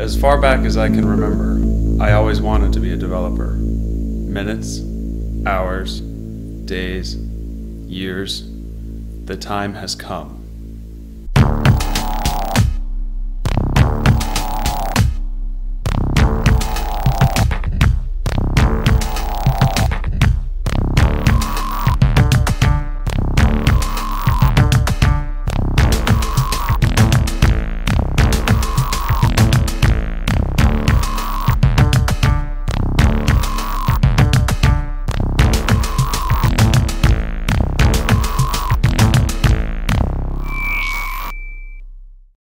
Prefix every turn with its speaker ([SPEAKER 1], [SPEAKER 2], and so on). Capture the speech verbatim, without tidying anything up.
[SPEAKER 1] As far back as I can remember, I always wanted to be a developer. Minutes, hours, days, years, the time has come.